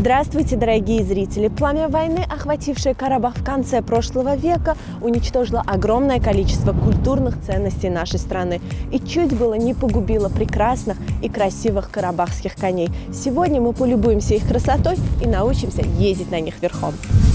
Здравствуйте, дорогие зрители! Пламя войны, охватившее Карабах в конце прошлого века, уничтожило огромное количество культурных ценностей нашей страны и чуть было не погубило прекрасных и красивых карабахских коней. Сегодня мы полюбуемся их красотой и научимся ездить на них верхом.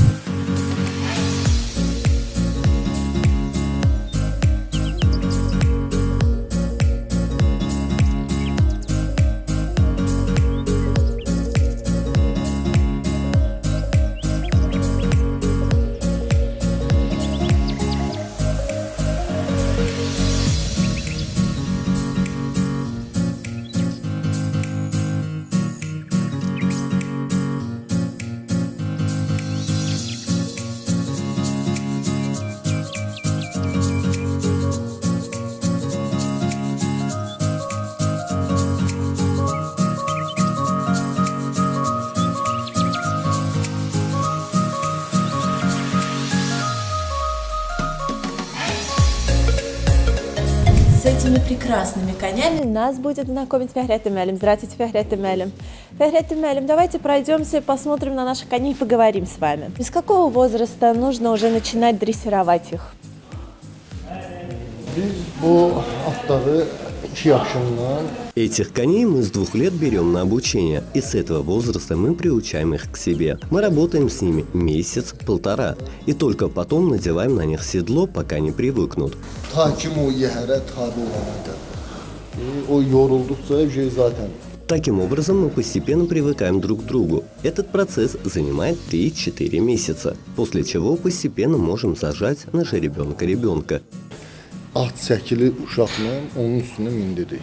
С этими прекрасными конями нас будет знакомить Фехрет Эмелем. Здравствуйте, Фехрет Эмелем. Фехрет Эмелем, давайте пройдемся, посмотрим на наших коней и поговорим с вами. С какого возраста нужно уже начинать дрессировать их? Этих коней мы с 2 лет берем на обучение, и с этого возраста мы приучаем их к себе. Мы работаем с ними месяц-полтора, и только потом надеваем на них седло, пока не привыкнут. Таким образом мы постепенно привыкаем друг к другу. Этот процесс занимает 3-4 месяца, после чего постепенно можем зажать на жеребенка. At çəkili uşaqla onun üstünə mindiririk.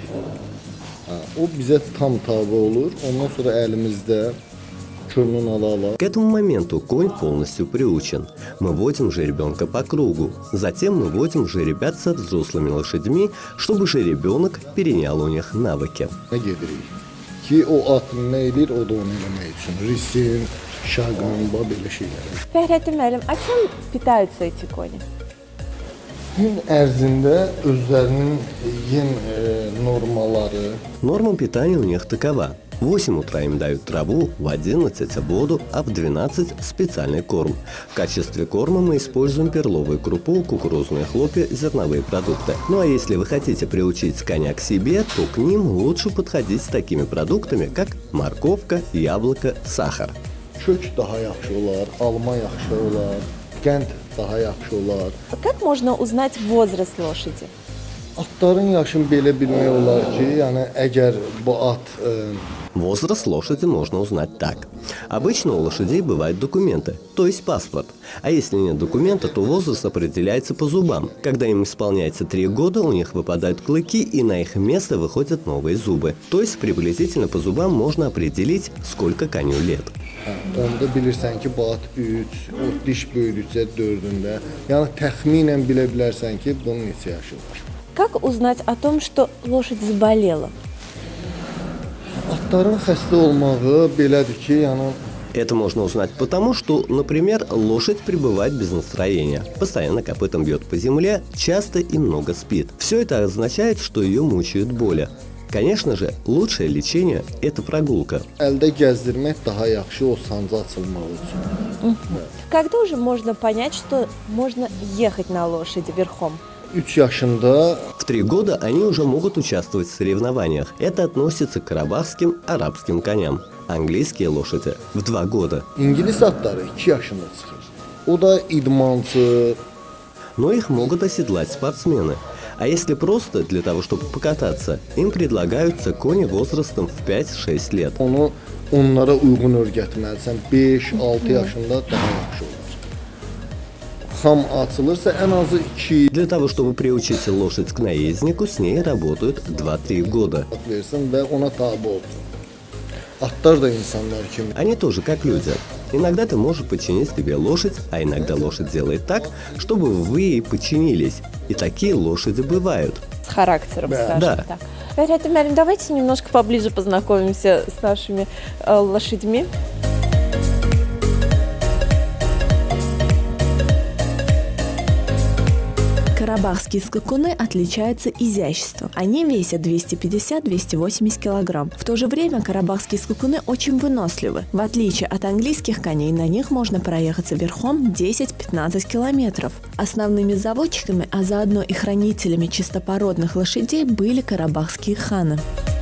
O bizə tam tabe olur. Ondan sonra əlimizdə körnün ala-ala. К этому моменту конь полностью приучен. Мы водим жеребенка по кругу. Затем мы водим жеребят со взрослыми лошадьми, чтобы жеребенок перенял у них навыки. Gedirik ki o at nə edir, o da onu eləmək üçün. Risim, şaqan, belə şeylər. Фехрет Эмелем, а чем питаются эти кони? Gün ərzində özlərinin yem нормалары. Норма питания у них такова. В 8 утра им дают траву, в 11 воду, а в 12 специальный корм. В качестве корма мы используем перловую крупу, кукурузные хлопья, зерновые продукты. Ну а если вы хотите приучить коня к себе, то к ним лучше подходить с такими продуктами, как морковка, яблоко, сахар. Kök daha yaxşı olar, alma yaxşı olar, qənd daha yaxşı olar. Как можно узнать возраст лошади? Atların yaşını belə bilmək olar ki, yəni əgər bu at Возраст лошади можно узнать так. Обычно у лошадей бывают документы, то есть паспорт. А если нет документа, то возраст определяется по зубам. Когда им исполняется 3 года, у них выпадают клыки, и на их место выходят новые зубы. То есть приблизительно по зубам можно определить, сколько коню лет. Onda bilirsən ki, bu at 3, o diş böyüdükcə 4-ündə. Yəni təxminən bilə bilərsən ki, bunun neçə yaşı var. Как узнать о том, что лошадь заболела? Atların xəstə olmağı belədir ki, yəni Это можно узнать потому, что, например, лошадь пребывает без настроения, постоянно копытом бьет по земле, часто и много спит. Все это означает, что ее мучают боли. Конечно же, лучшее лечение – это прогулка. Əldə gəzdirmək daha yaxşı o sancı açılmaq üçün. Когда уже можно понять, что можно ехать на лошади верхом? 3 yaşında В 3 года они уже могут участвовать в соревнованиях. Это относится к карабахским, арабским коням. Английские лошади в 2 года. İngilis atları 2 yaşında çıxır. O da idmançı. Но их могут оседлать спортсмены. А если просто для того, чтобы покататься, им предлагаются кони возрастом в 5-6 лет. Onu onlara uyğun öyrətməlisən. 5-6 yaşında daha yaxşı olur. Xam açılırsa ən azı 2 Для того, чтобы приучить лошадь к наезднику, с ней работают 2-3 года. versin və ona tabe olsun. Atlar da insanlar kimi. Они тоже как люди. Иногда ты можешь подчинить себе лошадь, а иногда лошадь делает так, чтобы вы ей подчинились. И такие лошади бывают. С характером, скажем Да. так. Фехрет Эмелем, давайте немножко поближе познакомимся с нашими лошадьми. Карабахские скакуны отличаются изяществом. Они весят 250-280 килограмм. В то же время карабахские скакуны очень выносливы. В отличие от английских коней, на них можно проехаться верхом 10-15 километров. Основными заводчиками, а заодно и хранителями чистопородных лошадей были карабахские ханы.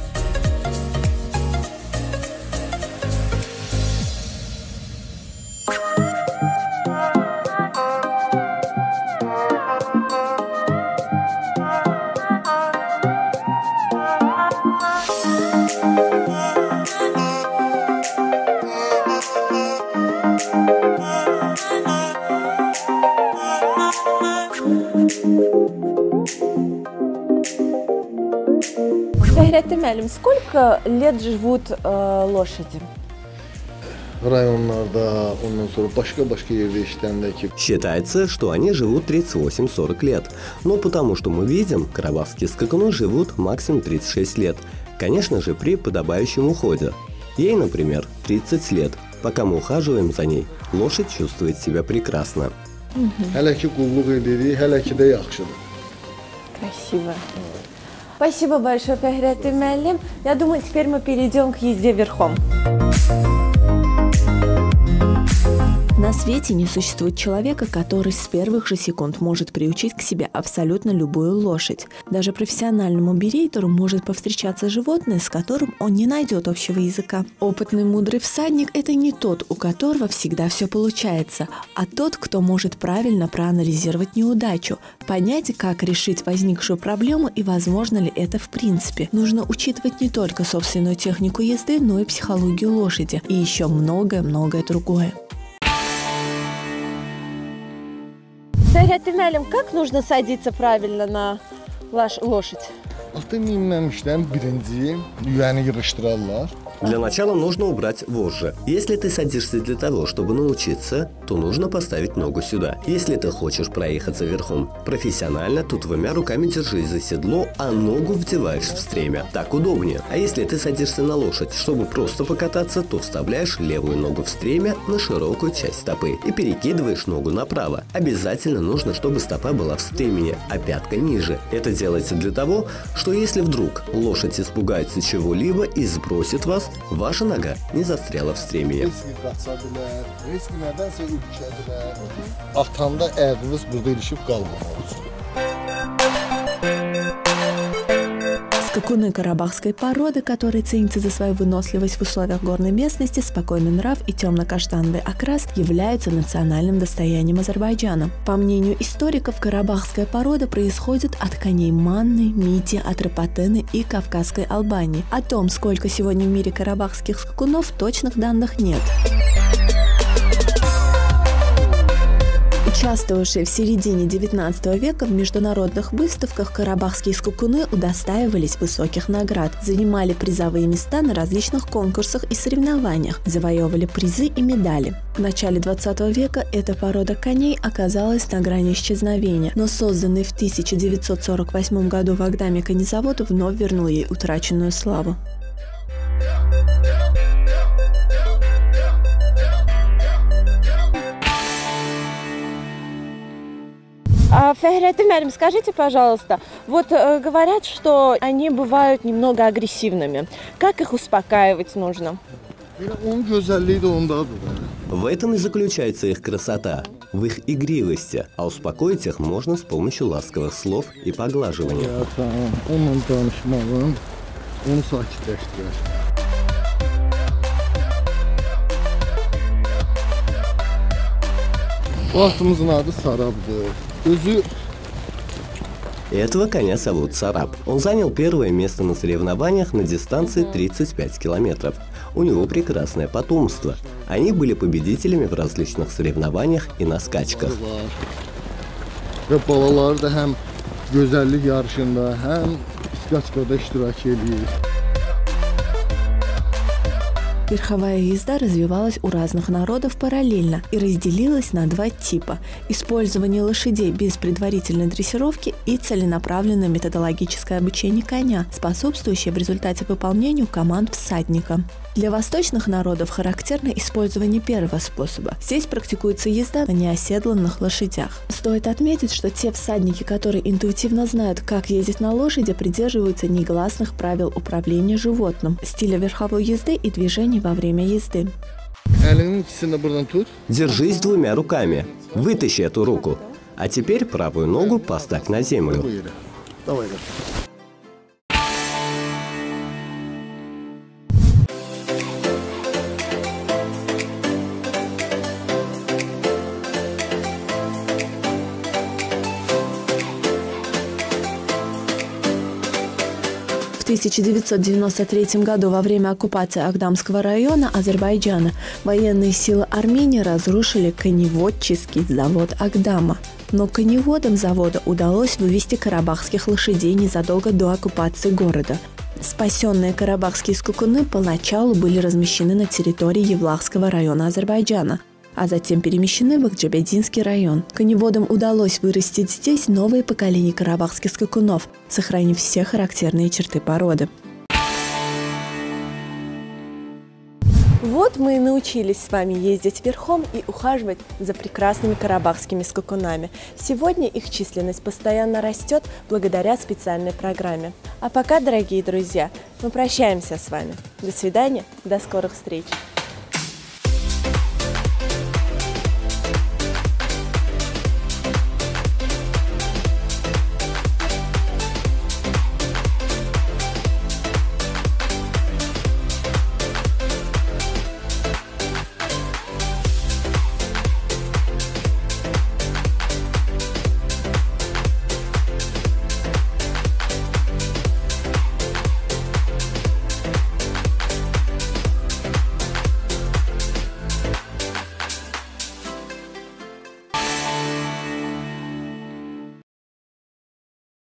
Фахретдин Müəllim, сколько лет живут лошади? Rayonlarda, ondan sonra başka yerdə işləndəki. Считается, что они живут 38-40 лет. Но потому что мы видим, карабахские скакуны живут максимум 36 лет. Конечно же, при подобающем уходе. Ей, например, 30 лет. Пока мы ухаживаем за ней, лошадь чувствует себя прекрасно. Hələ ki qulluq edirik, hələ ki də yaxşıdır. Красиво. Спасибо большое, Фахретдин Müəllim. Я думаю, теперь мы перейдем к езде верхом. На свете не существует человека, который с первых же секунд может приучить к себе абсолютно любую лошадь. Даже профессиональному берейтеру может повстречаться животное, с которым он не найдет общего языка. Опытный мудрый всадник – это не тот, у которого всегда все получается, а тот, кто может правильно проанализировать неудачу, понять, как решить возникшую проблему и возможно ли это в принципе. Нужно учитывать не только собственную технику езды, но и психологию лошади и еще многое-многое другое. Фахретдин Müəllim, как нужно садиться правильно на лошадь? Atı minməmişdən birinci yüyəni yığışdırarlar. Для начала нужно убрать вожжи. Если ты садишься для того, чтобы научиться, то нужно поставить ногу сюда. Если ты хочешь проехаться верхом профессионально, то двумя руками держись за седло, а ногу вдеваешь в стремя. Так удобнее. А если ты садишься на лошадь, чтобы просто покататься, то вставляешь левую ногу в стремя на широкую часть стопы и перекидываешь ногу направо. Обязательно нужно, чтобы стопа была в стремени, а пятка ниже. Это делается для того, что если вдруг лошадь испугается чего-либо и сбросит вас, ваша нога не застряла в стремени. Riski qaça bilər, riski nədənsə ürkə bilər. Atanda əqviniz burada ilişib qalmamaq üçün. Скакуны карабахской породы, которые ценятся за свою выносливость в условиях горной местности, спокойный нрав и темно-каштановый окрас, являются национальным достоянием Азербайджана. По мнению историков, карабахская порода происходит от коней Манны, Мити, Атропатены и Кавказской Албании. О том, сколько сегодня в мире карабахских скакунов, точных данных нет. Участвовавшие в середине XIX века в международных выставках карабахские скакуны удостаивались высоких наград, занимали призовые места на различных конкурсах и соревнованиях, завоевывали призы и медали. В начале XX века эта порода коней оказалась на грани исчезновения, но созданный в 1948 году в Агдаме конезавод вновь вернул ей утраченную славу. Фахретдин Müəllim, скажите, пожалуйста, вот говорят, что они бывают немного агрессивными. Как их успокаивать нужно? В этом и заключается их красота, в их игривости, а успокоить их можно с помощью ласковых слов и поглаживания. Этого коня зовут Сараб. Он занял первое место на соревнованиях на дистанции 35 километров. У него прекрасное потомство. Они были победителями в различных соревнованиях и на скачках. Верховая езда развивалась у разных народов параллельно и разделилась на два типа – использование лошадей без предварительной дрессировки и целенаправленное методологическое обучение коня, способствующее в результате выполнению команд всадника. Для восточных народов характерно использование первого способа. Здесь практикуется езда на неоседланных лошадях. Стоит отметить, что те всадники, которые интуитивно знают, как ездить на лошади, придерживаются негласных правил управления животным, стиля верховой езды и движений во время езды. Держись двумя руками. Вытащи эту руку. А теперь правую ногу поставь на землю. В 1993 году во время оккупации Агдамского района Азербайджана военные силы Армении разрушили коневодческий завод Агдама. Но коневодам завода удалось вывести карабахских лошадей незадолго до оккупации города. Спасенные карабахские скакуны поначалу были размещены на территории Евлахского района Азербайджана, а затем перемещены в Акджабединский район. Коневодам удалось вырастить здесь новые поколения карабахских скакунов, сохранив все характерные черты породы. Вот мы и научились с вами ездить верхом и ухаживать за прекрасными карабахскими скакунами. Сегодня их численность постоянно растет благодаря специальной программе. А пока, дорогие друзья, мы прощаемся с вами. До свидания, до скорых встреч!